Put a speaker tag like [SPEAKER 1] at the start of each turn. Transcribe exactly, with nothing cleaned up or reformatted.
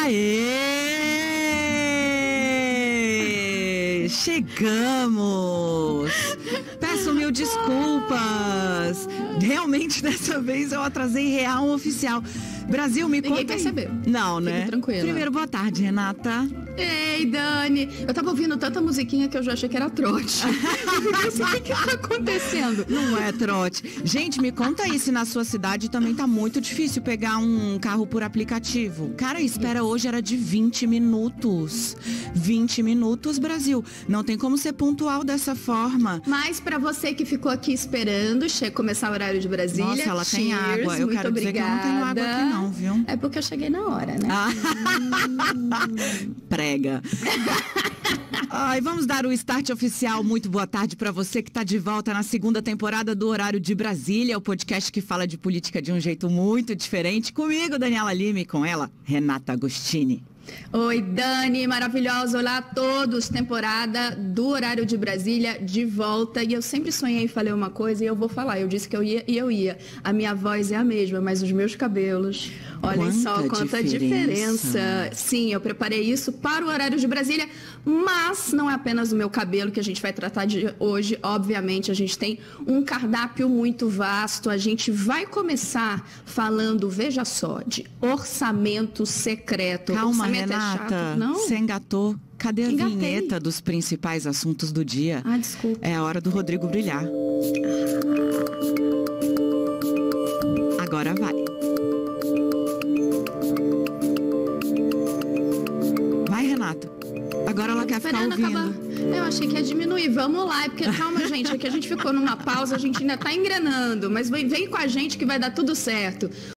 [SPEAKER 1] Aê! Chegamos! Peço mil desculpas. Realmente, dessa vez, eu atrasei real oficial. Brasil, me
[SPEAKER 2] Ninguém
[SPEAKER 1] conta aí.
[SPEAKER 2] percebeu.
[SPEAKER 1] Não, né?
[SPEAKER 2] Fique tranquila.
[SPEAKER 1] Primeiro, boa tarde, Renata.
[SPEAKER 2] Ei, Dani. Eu tava ouvindo tanta musiquinha que eu já achei que era trote. O que que tá acontecendo?
[SPEAKER 1] Não é trote. Gente, me conta aí se na sua cidade também tá muito difícil pegar um carro por aplicativo. Cara, a espera hoje era de vinte minutos. vinte minutos, Brasil. Não tem como ser pontual dessa forma.
[SPEAKER 2] Mas pra você que ficou aqui esperando che- começar o horário de Brasília,
[SPEAKER 1] Nossa, ela tem
[SPEAKER 2] cheers,
[SPEAKER 1] água. Eu
[SPEAKER 2] muito
[SPEAKER 1] quero dizer que eu não tenho água
[SPEAKER 2] obrigada.
[SPEAKER 1] aqui não, viu?
[SPEAKER 2] É porque eu cheguei na hora, né?
[SPEAKER 1] Ah. Prega. Ai, vamos dar o start oficial. Muito boa tarde para você que está de volta na segunda temporada do Horário de Brasília, o podcast que fala de política de um jeito muito diferente. Comigo, Daniela Lima, e com ela, Renata Agostini.
[SPEAKER 2] Oi, Dani, maravilhosa. Olá a todos. Temporada do Horário de Brasília de volta. E eu sempre sonhei e falei uma coisa e eu vou falar. Eu disse que eu ia e eu ia. A minha voz é a mesma, mas os meus cabelos, olhem
[SPEAKER 1] Quanta
[SPEAKER 2] só quanta
[SPEAKER 1] diferença.
[SPEAKER 2] diferença. Sim, eu preparei isso para o Horário de Brasília, mas não é apenas o meu cabelo que a gente vai tratar de hoje. Obviamente, a gente tem um cardápio muito vasto. A gente vai começar falando, veja só, de orçamento secreto.
[SPEAKER 1] Calma,
[SPEAKER 2] Orçamento é
[SPEAKER 1] Renata,
[SPEAKER 2] chato, não?
[SPEAKER 1] você engatou. Cadê a
[SPEAKER 2] Engatei.
[SPEAKER 1] vinheta dos principais assuntos do dia?
[SPEAKER 2] Ah, desculpa.
[SPEAKER 1] É a hora do Rodrigo brilhar. Agora vai. Vai, Renata. Agora ela quer ficar
[SPEAKER 2] Esperando
[SPEAKER 1] ouvindo.
[SPEAKER 2] acabar. Eu achei que ia diminuir. Vamos lá, porque calma, gente. Aqui a gente ficou numa pausa, a gente ainda tá engrenando. Mas vem, vem com a gente que vai dar tudo certo.